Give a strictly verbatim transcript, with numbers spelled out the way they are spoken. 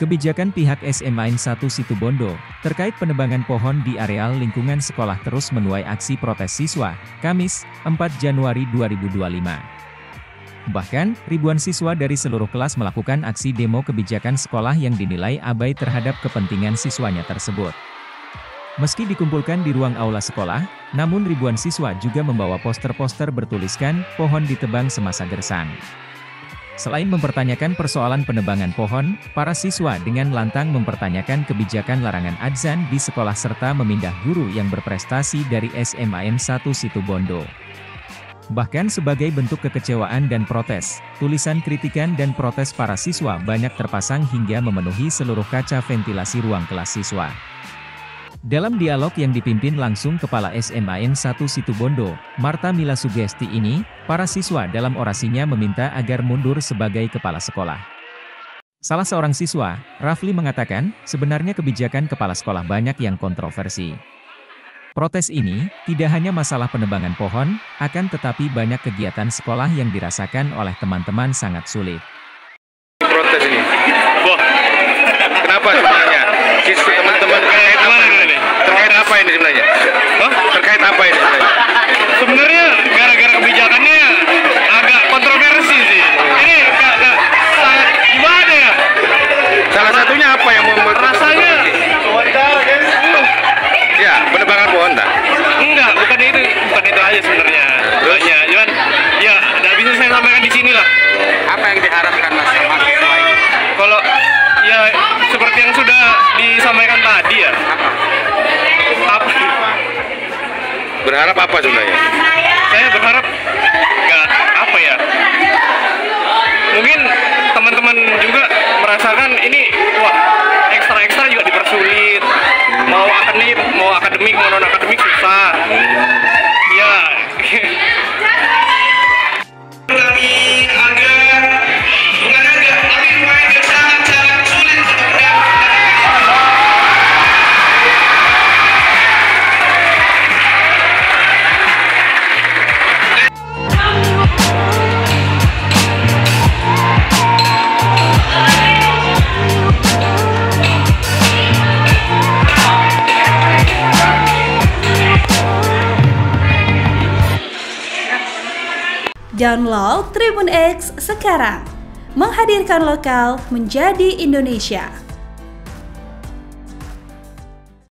Kebijakan pihak S M A N satu Situbondo terkait penebangan pohon di areal lingkungan sekolah terus menuai aksi protes siswa, Kamis, empat Januari dua ribu dua puluh lima. Bahkan, ribuan siswa dari seluruh kelas melakukan aksi demo kebijakan sekolah yang dinilai abai terhadap kepentingan siswanya tersebut. Meski dikumpulkan di ruang aula sekolah, namun ribuan siswa juga membawa poster-poster bertuliskan, pohon ditebang semasa gersang. Selain mempertanyakan persoalan penebangan pohon, para siswa dengan lantang mempertanyakan kebijakan larangan adzan di sekolah serta memindah guru yang berprestasi dari S M A N satu Situbondo. Bahkan sebagai bentuk kekecewaan dan protes, tulisan kritikan dan protes para siswa banyak terpasang hingga memenuhi seluruh kaca ventilasi ruang kelas siswa. Dalam dialog yang dipimpin langsung Kepala S M A N satu Situbondo, Marta Mila Sugesti ini, para siswa dalam orasinya meminta agar mundur sebagai kepala sekolah. Salah seorang siswa, Rafli mengatakan, sebenarnya kebijakan kepala sekolah banyak yang kontroversi. Protes ini, tidak hanya masalah penebangan pohon, akan tetapi banyak kegiatan sekolah yang dirasakan oleh teman-teman sangat sulit. Protes ini, wah, kenapa sebenarnya? Siswa teman-teman terkait apa ini? Terkait apa ini sebenarnya? Hah? Terkait apa ini sebenarnya? Sebenarnya gara-gara kebijakannya agak kontroversi sih. Ini gak, gak, sangat gimana ya? Salah satunya apa yang membuat rasanya? Ya, penebangan pohon tak? Enggak, bukan itu, bukan itu aja sebenarnya. Banyak, cuman ya nggak bisa saya sampaikan di sini lah. Apa yang diharapkan mas mahasiswa ini? Kalau ya seperti yang sudah disampaikan tadi ya. Apa? Berharap apa sebenarnya? Saya berharap nggak apa ya? Mungkin teman-teman juga merasakan ini wah ekstra-ekstra juga dipersulit. Mau akademik, mau akademik, mau non akademik susah. Ya. Download Tribun X sekarang, menghadirkan lokal menjadi Indonesia.